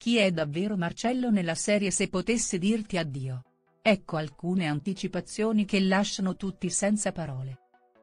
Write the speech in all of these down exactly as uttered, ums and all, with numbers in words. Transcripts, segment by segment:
chi è davvero Marcello nella serie Se potessi dirti addio. Ecco alcune anticipazioni che lasciano tutti senza parole.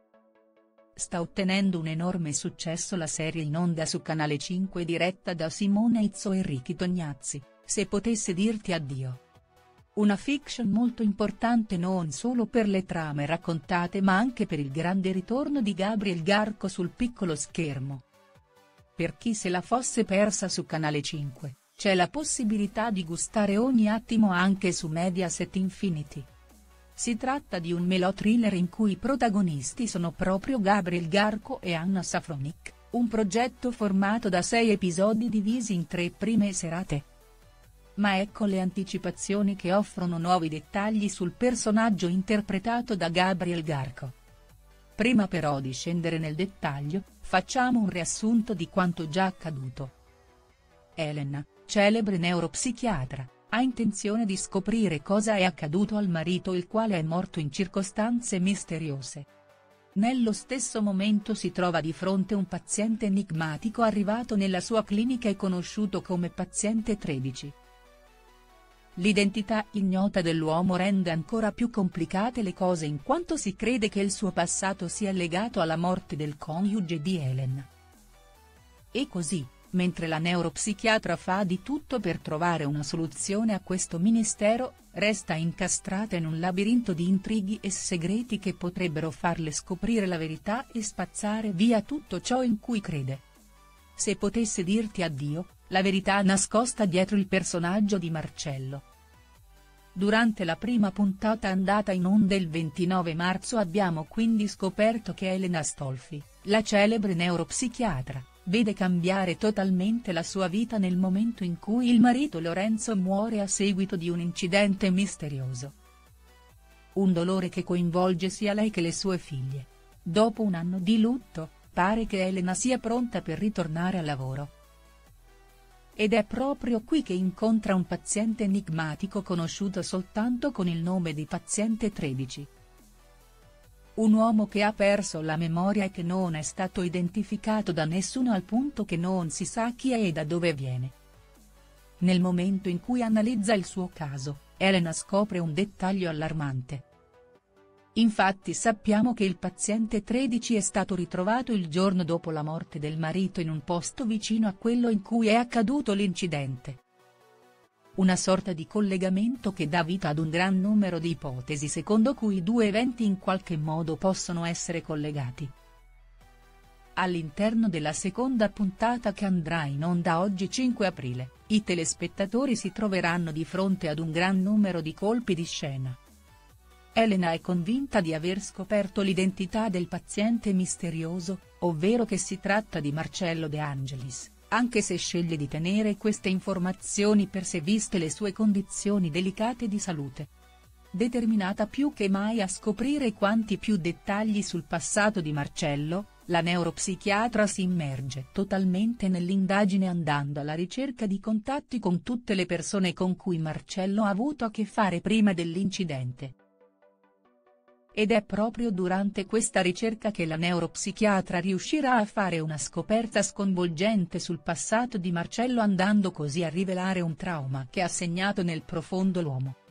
Sta ottenendo un enorme successo la serie in onda su Canale cinque diretta da Simone Izzo e Ricky Tognazzi, Se potessi dirti addio. Una fiction molto importante non solo per le trame raccontate ma anche per il grande ritorno di Gabriel Garco sul piccolo schermo. Per chi se la fosse persa su Canale cinque, c'è la possibilità di gustare ogni attimo anche su Mediaset Infinity. Si tratta di un melo-thriller in cui i protagonisti sono proprio Gabriel Garco e Anna Safronic, un progetto formato da sei episodi divisi in tre prime serate. Ma ecco le anticipazioni che offrono nuovi dettagli sul personaggio interpretato da Gabriel Garco. Prima però di scendere nel dettaglio, facciamo un riassunto di quanto già accaduto. Elena, celebre neuropsichiatra, ha intenzione di scoprire cosa è accaduto al marito il quale è morto in circostanze misteriose. Nello stesso momento si trova di fronte un paziente enigmatico arrivato nella sua clinica e conosciuto come paziente tredici. L'identità ignota dell'uomo rende ancora più complicate le cose in quanto si crede che il suo passato sia legato alla morte del coniuge di Elena. E così, mentre la neuropsichiatra fa di tutto per trovare una soluzione a questo mistero, resta incastrata in un labirinto di intrighi e segreti che potrebbero farle scoprire la verità e spazzare via tutto ciò in cui crede. Se potessi dirti addio, la verità nascosta dietro il personaggio di Marcello. Durante la prima puntata andata in onda il ventinove marzo abbiamo quindi scoperto che Elena Astolfi, la celebre neuropsichiatra, vede cambiare totalmente la sua vita nel momento in cui il marito Lorenzo muore a seguito di un incidente misterioso. Un dolore che coinvolge sia lei che le sue figlie. Dopo un anno di lutto, pare che Elena sia pronta per ritornare al lavoro. Ed è proprio qui che incontra un paziente enigmatico conosciuto soltanto con il nome di paziente tredici. Un uomo che ha perso la memoria e che non è stato identificato da nessuno al punto che non si sa chi è e da dove viene. Nel momento in cui analizza il suo caso, Elena scopre un dettaglio allarmante. Infatti sappiamo che il paziente tredici è stato ritrovato il giorno dopo la morte del marito in un posto vicino a quello in cui è accaduto l'incidente. Una sorta di collegamento che dà vita ad un gran numero di ipotesi secondo cui i due eventi in qualche modo possono essere collegati. All'interno della seconda puntata che andrà in onda oggi cinque aprile, i telespettatori si troveranno di fronte ad un gran numero di colpi di scena. Elena è convinta di aver scoperto l'identità del paziente misterioso, ovvero che si tratta di Marcello De Angelis, anche se sceglie di tenere queste informazioni per sé viste le sue condizioni delicate di salute. Determinata più che mai a scoprire quanti più dettagli sul passato di Marcello, la neuropsichiatra si immerge totalmente nell'indagine andando alla ricerca di contatti con tutte le persone con cui Marcello ha avuto a che fare prima dell'incidente. Ed è proprio durante questa ricerca che la neuropsichiatra riuscirà a fare una scoperta sconvolgente sul passato di Marcello andando così a rivelare un trauma che ha segnato nel profondo l'uomo.